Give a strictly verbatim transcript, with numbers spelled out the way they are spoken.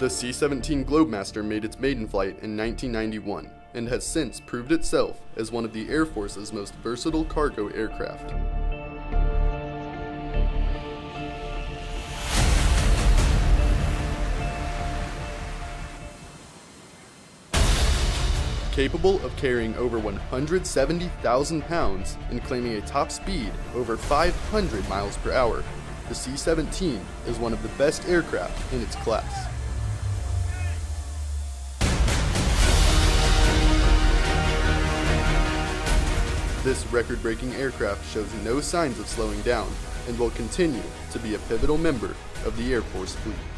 The C seventeen Globemaster made its maiden flight in nineteen ninety-one and has since proved itself as one of the Air Force's most versatile cargo aircraft. Capable of carrying over one hundred seventy thousand pounds and claiming a top speed over five hundred miles per hour, the C seventeen is one of the best aircraft in its class. This record-breaking aircraft shows no signs of slowing down and will continue to be a pivotal member of the Air Force fleet.